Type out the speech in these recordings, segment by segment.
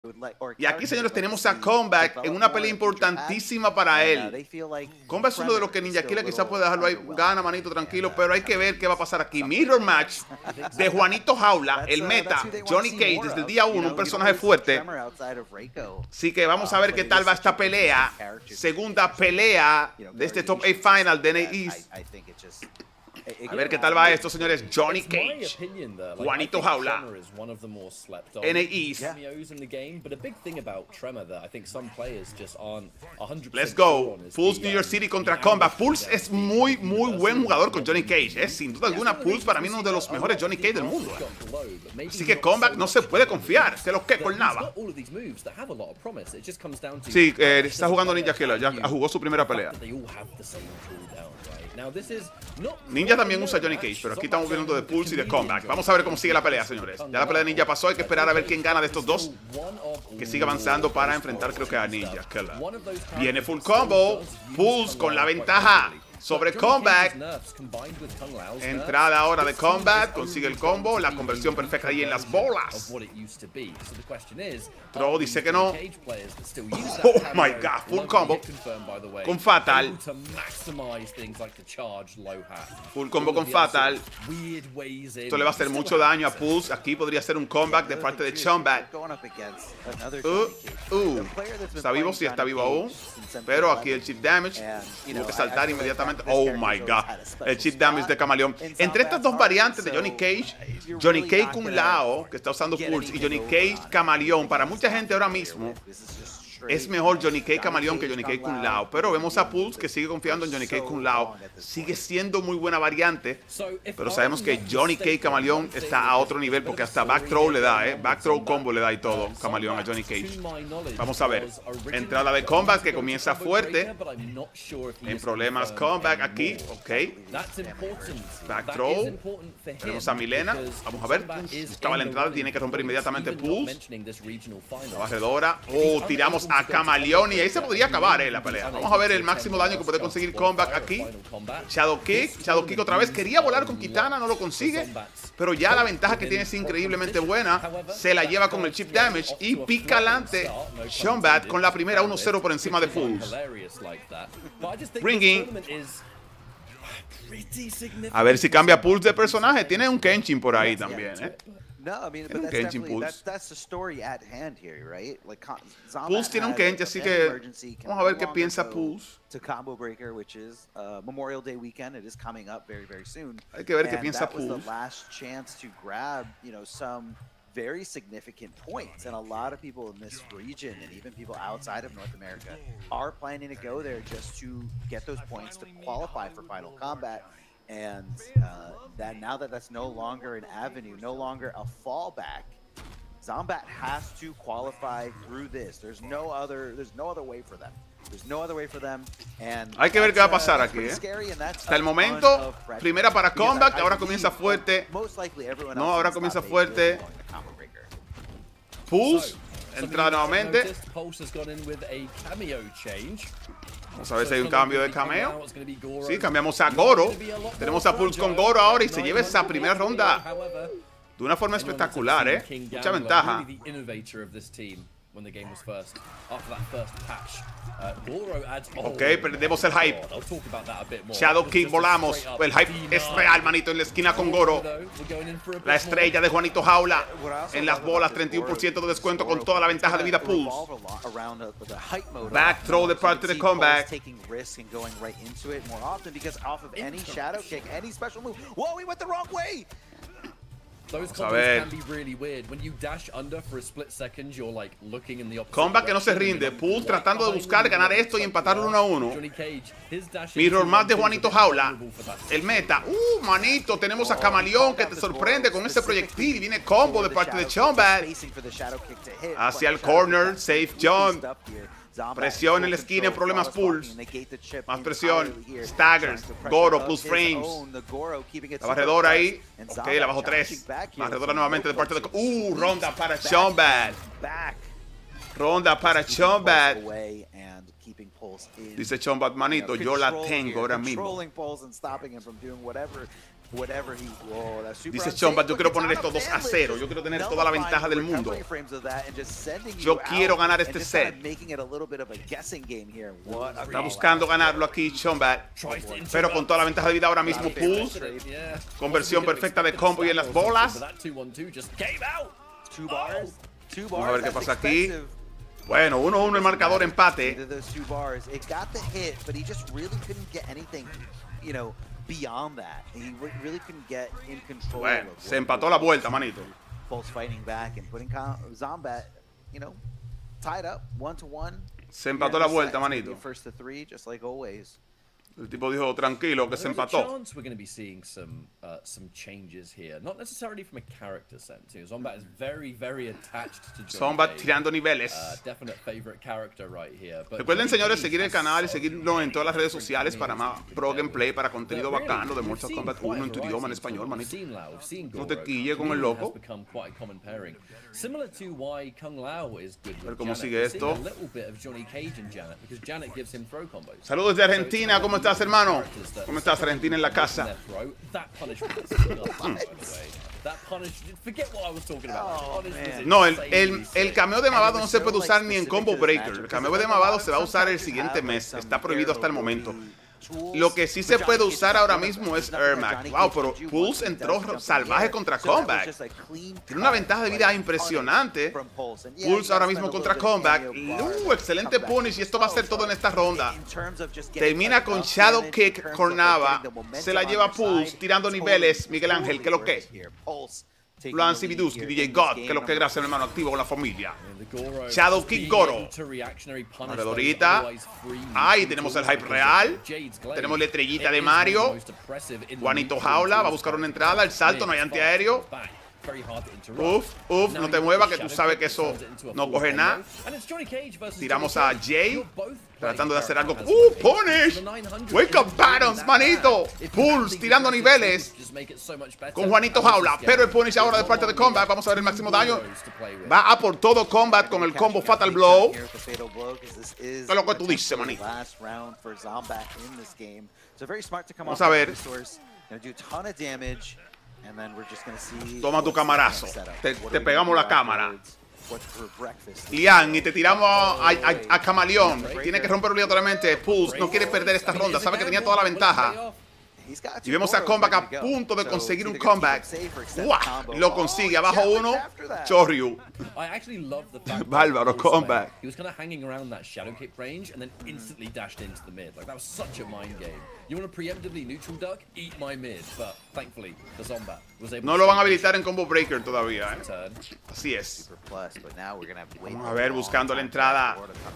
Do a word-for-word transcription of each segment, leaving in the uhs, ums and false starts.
Y aquí, señores, tenemos a Comeback en una pelea importantísima para él. Comeback es uno de los que Ninja Killa quizás puede dejarlo ahí, gana, manito, tranquilo, pero hay que ver qué va a pasar aquí. Mirror Match de Juanito Jaula, el meta, Johnny Cage, desde el día uno, un personaje fuerte. Así que vamos a ver qué tal va esta pelea. Segunda pelea de este Top ocho Final de N A East. A ver qué tal va esto, señores. Johnny Cage, Juanito Jaula, N A East. Let's go. Pulse New York City contra Comeback. Pulse es muy, muy buen jugador con Johnny Cage. Es sin duda alguna, Pulse para mí uno de los mejores Johnny Cage del mundo. Así que Comeback no se puede confiar. Se lo que con nada. Sí, eh, está jugando Ninja Killa. Ya jugó su primera pelea. Ninja también usa Johnny Cage, pero aquí estamos viendo de Pulse y de Comeback. Vamos a ver cómo sigue la pelea, señores. Ya la pelea de Ninja pasó, hay que esperar a ver quién gana de estos dos. Que siga avanzando para enfrentar, creo que a Ninja Killa. Viene full combo. Pulse con la ventaja sobre Comeback. Entrada ahora de Comeback. Consigue el combo. La conversión perfecta ahí en las bolas. Throw dice que no. Oh my god. Full combo. Con Fatal. Full combo con Fatal. Esto le va a hacer mucho daño a Pulse. Aquí podría ser un comeback de parte de Comeback. Uh, uh. Está vivo, sí está vivo aún. Pero aquí el chip damage. Tuvo que saltar inmediatamente. Oh my god, el chip damage de Camaleón. Entre estas dos variantes de Johnny Cage, Johnny Cage Kung Lao, que está usando Pulse, y Johnny Cage Camaleón, para mucha gente ahora mismo es mejor Johnny Cage Camaleón que Johnny Cage Kung Lao. Pero vemos a Pulse que sigue confiando en Johnny Cage Kung Lao. Sigue siendo muy buena variante. Pero sabemos que Johnny Cage Camaleón está a otro nivel porque hasta back throw le da, ¿eh? Back throw combo le da y todo Camaleón a Johnny Cage. Vamos a ver. Entrada de Comeback que comienza fuerte. En problemas Comeback aquí. Ok. Back throw. Tenemos a Milena. Vamos a ver. Estaba la entrada. Tiene que romper inmediatamente Pulse. La barredora. Oh, tiramos a Camaleón y ahí se podría acabar eh, la pelea. Vamos a ver el máximo daño que puede conseguir Comeback aquí. Shadow Kick, Shadow Kick otra vez. Quería volar con Kitana, no lo consigue. Pero ya la ventaja que tiene es increíblemente buena. Se la lleva con el chip damage y pica adelante Comeback con la primera uno cero por encima de Pulse. Ringing. A ver si cambia Pulse de personaje. Tiene un Kenshin por ahí también, ¿eh? No, I mean, but that's definitely that's, that's the story at hand here, right? Like Pulse tiene un Kenshin, así que vamos a ver qué piensa Pulse. To Combo Breaker, which is uh, Memorial Day weekend, it is coming up very, very soon. Hay que ver qué piensa Pulse. That was Pulse. the last chance to grab, you know, some very significant points, and a lot of people in this region, and even people outside of North America, are planning to go there just to get those points to qualify for Final Combat. And uh, that now that that's no longer an avenue, no longer a fallback, Zombat has to qualify through this. There's no other. There's no other way for them. There's no other way for them. And hay que ver qué va a pasar aquí. ¿eh? Hasta el momento, primera para Comeback, ahora comienza fuerte. No, ahora comienza fuerte. Pulse, entra nuevamente. Vamos a ver si hay un cambio de cameo. Sí, cambiamos a Goro. Tenemos a Pulse con Goro ahora y se lleva esa primera ronda de una forma espectacular, ¿eh? Mucha ventaja. Ok, perdemos el hype. Shadow Kick, volamos. El hype es real, manito, en la esquina con Goro. La estrella de Juanito Jaula. En las bolas, treinta y uno por ciento de descuento con toda la ventaja de vida Pulse. Back throw de parte de Comeback. Vamos a ver. Comeback que no se rinde. Pulse tratando de buscar ganar esto y empatarlo uno a uno. Mirror más de Juanito Jaula. El meta. Uh, manito. Tenemos a Camaleón que te sorprende con ese proyectil. Y viene combo de parte de Comeback. Hacia el corner. Safe jump. Presión en la esquina en problemas Pulse. Más presión. Staggers. Goro plus frames. La barredora ahí. Ok, la bajo tres. Barredora nuevamente de parte de... Uh, ronda para Comeback. Ronda para Comeback. Dice Comeback, manito, yo la tengo ahora mismo. whatever he, whoa, that's super Dice unsafe. Chombat, yo Look, quiero it's poner out esto of dos a bandwidth. cero. Yo quiero tener toda la Nullifying ventaja del mundo. recovery frames of that and just sending Yo you quiero out ganar and este just set. kind of making it a little bit of a guessing game here. What a Está call buscando out. ganarlo aquí Chombat, pero con toda la ventaja de vida ahora mismo Pulse. Conversión perfecta de combo y en las bolas. Two bars. Two bars. Vamos a ver qué That's pasa aquí. expensive. Bueno, uno a uno el marcador empate. Into those two bars. It got the hit, but he just really couldn't get anything, you know, beyond that. He re- really couldn't get in control. Bueno, of se what empató la vuelta, manito. Pulse fighting back and putting Con- Zombat, you know, tied up one to one. Se empató la vuelta, manito. First to three, just like always. El tipo dijo, tranquilo, que se empató. Chance we're going to be seeing some uh, some changes here, not necessarily from a character sense. Zombat is very, very attached to Johnny Zombat Cage. tirando niveles. Uh, definite favorite character right here. But Recuerden, Johnny señores, Cage seguir el has canal y such seguirnos en todas las redes different sociales para más communities pro with gameplay, para But contenido really, bacano de we've Mortal seen Kombat quite uno a en tu variety idioma, en of español, people. We've manito. seen Lao, we've seen No te Goro. quille con el Chameleon loco. has become quite a common pairing. Similar to why Kung Lao is good A ver with cómo Janet. sigue We're seeing esto. a little bit of Johnny Cage and Janet because Janet gives him throw combos. Saludos de Argentina, ¿cómo estás, hermano? ¿Cómo estás, Argentina en la casa? That punishment is nuts, by the way. That punishment. Forget what I was talking about. That Oh, punishment is No, el, insanely el, el sick. cameo de Mavado no se puede usar ni en Combo Breaker. El cameo de Mavado se va a usar el siguiente mes. Está prohibido hasta el momento. Lo que sí se puede usar ahora mismo es Ermac. Wow, pero Pulse entró salvaje contra Comeback. Tiene una ventaja de vida impresionante. Pulse ahora mismo contra Comeback. Uh, excelente punish y esto va a ser todo en esta ronda. Termina con Shadow Kick Cornava. Se la lleva Pulse tirando niveles. Miguel Ángel, ¿qué es lo que? Lance Viduski, D J God, que es lo que gracias, hermano, activo con la familia. Shadow Kick Goro. Alrededorita. Ahí tenemos el hype real. Tenemos la estrellita de Mario. Juanito Jaula va a buscar una entrada. El salto, no hay antiaéreo. Uf, uf, no te muevas, que tú sabes que eso no coge nada. Tiramos a Jay, tratando de hacer algo. ¡Uh, punish! Wake up Battles, manito. Pulse, tirando niveles con Juanito Jaula. Pero el punish ahora de parte de Combat. Vamos a ver el máximo daño. Va a por todo Combat con el combo Fatal Blow. ¿Qué es lo que tú dices, manito? Vamos a ver. Toma tu camarazo. Te, te pegamos la cámara. Lian, y te tiramos a, a, a Camaleón. Tiene que romper obligatoriamente. Pulse no quiere perder esta ronda. Sabe que tenía toda la ventaja. Y vemos a Comeback a punto de conseguir un comeback. ¡Wow! Lo consigue. Abajo uno. Choryu. Bárbaro, comeback. He was kind of hanging around that shadow kick range and then instantly dashed into the mid. Like, that was such a mind game. You want to preemptively neutral duck? Eat my mid. But thankfully, the Zombat was able No lo van a habilitar en Combo Breaker todavía, ¿eh? Así es. Vamos a ver, buscando la entrada.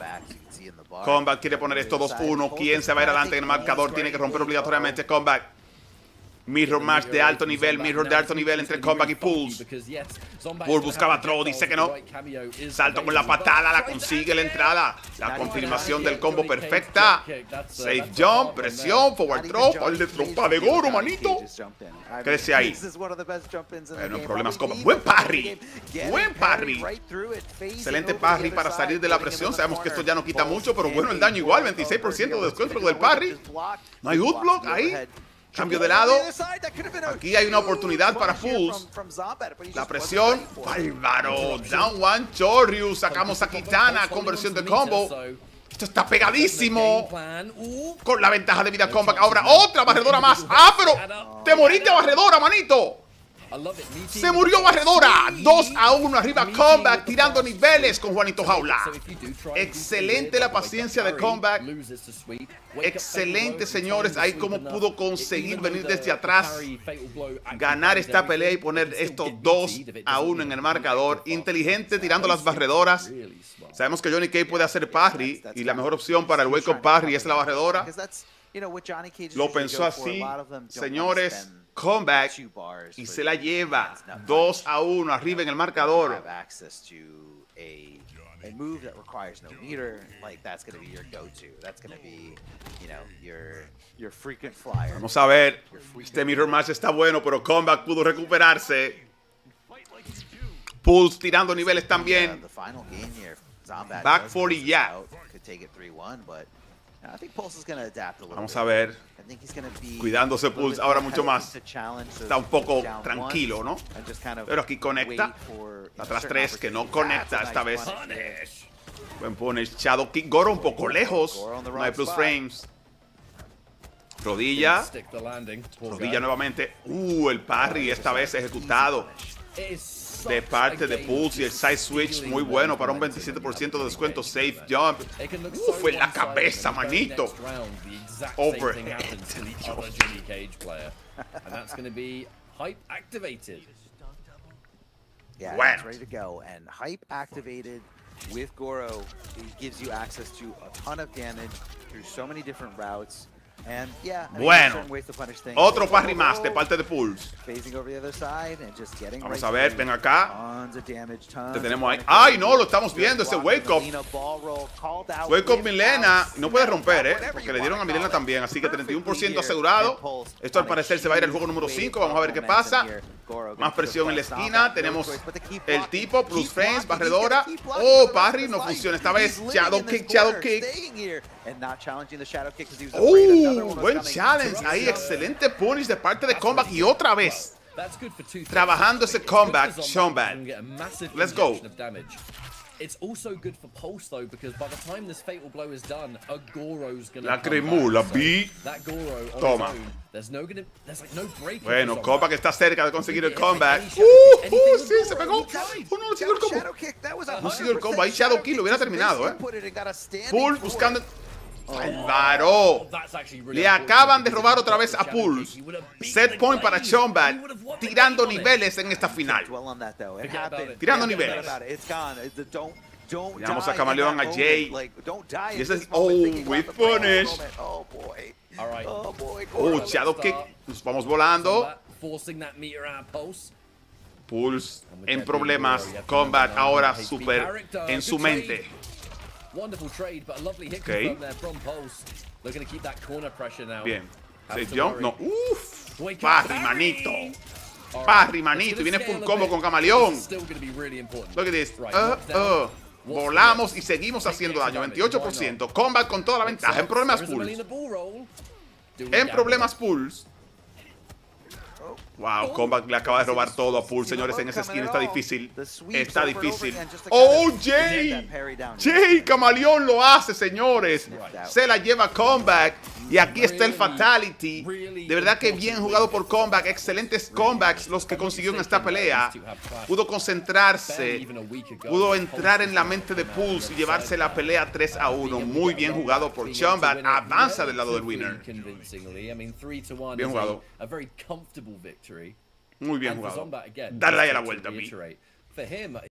Combat quiere poner esto dos uno. ¿Quién se va a ir adelante en el marcador? Tiene que romper obligatoriamente Combat. Mirror match de alto nivel, mirror de alto nivel entre Combat y Pulse. Pulse buscaba throw, dice que no. Salto con la patada, la consigue la entrada. La confirmación del combo perfecta. Safe jump, presión, forward throw, par de trompa de Goro, manito. Crece ahí. Bueno, problemas como buen parry. Buen parry. Excelente parry para salir de la presión. Sabemos que esto ya no quita mucho, pero bueno, el daño igual. veintiséis por ciento de descuento del parry. No hay hook block ahí. Cambio de lado. Aquí hay una oportunidad para Pulse. La presión. Bárbaro. Down one. Choryu. Sacamos a Kitana. Conversión de combo. Esto está pegadísimo. Con la ventaja de vida Comeback. Ahora otra barredora más. ¡Ah, pero! ¡Te moriste, barredora, manito! Se murió barredora. dos a uno arriba Comeback, tirando niveles con Juanito Jaula. Excelente la paciencia de Comeback. Excelente, señores. Ahí como pudo conseguir venir desde atrás, ganar esta pelea y poner estos dos a uno en el marcador. Inteligente tirando las barredoras. Sabemos que Johnny Cage puede hacer parry y la mejor opción para el wake up parry es la barredora. Lo pensó así, señores. Comeback y se la lleva dos a uno arriba en el marcador. A move that requires no meter, like that's going to be your go-to. That's going to be, you know, your your frequent flyer. Vamos a ver. Este mirror match está bueno, pero Comeback pudo recuperarse. Pulse tirando niveles también. Back forty ya. I think Pulse is gonna adapt a little Vamos bit. a ver. I think he's gonna be Cuidándose a little Pulse bit ahora more mucho más. hesitant to challenge those Está un poco down tranquilo, ones ¿no? and just kind of Pero aquí conecta. wait for, you know, Atrás certain tres que no opportunities. conecta That's a esta nice vez. punish there. Punish. Buen punish. Shadow Kick. Goro un poco lejos. Goro on the No wrong hay plus spot. frames. Rodilla. Stick the landing. Poor Rodilla guy. nuevamente. Uh, el parry esta vez ejecutado. It is such De parte a de game Pulse y el of side switch stealing muy bueno para un momentum veintisiete when por you ciento de have descuento. a Safe game jump. It can look Uh, so fue en la one-sided, cabeza, and the very manito. next round, the exact Overhead. same thing happens to the other Jimmy Cage player. And that's going to be hype activated. Yeah, Wow. it's ready to go. And hype activated with Goro, it gives you access to a ton of damage through so many different routes. And yeah, I mean, Bueno. there's certain ways to punish things. Otro Oh, parry oh, más oh, de parte de Pulse. Phasing over the other side and just getting Vamos right a ver, through. ven acá. Tons of damage, tons Te of tenemos ahí. damage. ¡Ay, no! Lo estamos viendo, ese Block wake up. Mileena, ball roll, called out Wake up without Mileena. No puede romper, ¿eh? whatever Porque you le dieron a wanna Mileena call it. también. Así que treinta y uno por ciento Perfectly asegurado. here, and Pulse Esto al on a parecer se va a ir al juego huge número wave cinco. of Vamos a ver qué momentum pasa. here. Goro Más gonna presión en la put the esquina. flash Tenemos down, but they keep el blocking. tipo, plus Keep frames, blocking. barredora. He's gonna keep blocking Oh, for the rest parry, of no his life. funciona. Esta He's vez living Shadow in this Kick, Shadow corner, Kick. staying here and not challenging the Shadow Kick 'cause he was afraid another ¡Uh! one was Buen coming. challenge. Ahí, excelente punish de parte de Comeback. Y otra vez. That's good for two things. Trabajando ese It's good comeback, for Zombat Shombat. because we get a massive Let's go. injection of damage. It's also good for Pulse though, because by the time this fatal blow is done, a Goro's gonna La come cremula, back. vi. So that Goro on Toma. his own, there's no gonna, there's like no break. Bueno, Comeback está cerca de conseguir el Yeah, comeback. like ¡Uh! any Shadow ¡Uh! Kick, Sí, se anything pegó. with Goro, he ¡Oh, no! No siguió el combo. Shadow Kick, that was No siguió el combo. Ahí Shadow Kick lo hubiera terminado, ¿eh? Pulse Pulse buscando. Álvaro. That's actually really Le unfortunate acaban de because robar if he otra vez got a the Shadow Pulse. Kick, he would have beat Set the point para Glaive. Chombat. He would have won the Tirando game on it. niveles en esta final. Dwell on that though. It Forget about happened. it. Tirando Forget niveles. about it. It's gone. It- the- Don't don't Miramos die a Camaleón, in that a Jay. moment. Like, don't die Y in ese this es- moment oh, thinking with about the final punish. moment. Oh boy. All right. Oh boy. ¡Uh! Goro. Shadow Kick. Nos vamos volando. Zombat forcing that meter out of Pulse. Pulse en problemas. Combat ahora super en su mente. Wonderful trade, but a lovely hit Okay. confirmed there from Pulse. They're going to keep that corner pressure now. Bien. Have Safe to jump. worry. No. Uff. Wake up, Parry, Barry. manito. All right. Parry, It's manito. Y gonna viene scale full a combo bit. con Camaleón. This is still going to be really important. Look at this. Right, Uh, knockdown. uh. What's Volamos next? y seguimos Take haciendo the daño. extra veintiocho por damage, ciento. Combat con toda la ventaja. En problemas There is a Pulse. Mileena ball roll. Doing En damage. problemas Pulse. Wow, Combat le acaba de robar todo a Pulse, señores. En esa esquina está difícil. Está difícil. ¡Oh, Jay! Jay, Camaleón lo hace, señores. Se la lleva Combat. Y aquí está el Fatality. De verdad que bien jugado por Combat. Excelentes comebacks los que consiguió en esta pelea. Pudo concentrarse. Pudo entrar en la mente de Pulse y llevarse la pelea tres a uno. Muy bien jugado por Chombat. Avanza del lado del winner. Bien jugado. Muy bien jugado. Dale ahí a la vuelta, Pi.